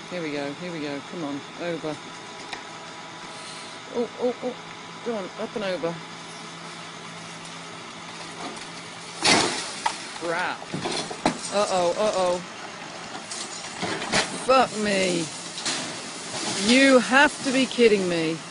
Here we go, here we go. Come on, over. Oh, oh, oh. Go on, up and over. Crap. Uh-oh, uh-oh. Fuck me. You have to be kidding me.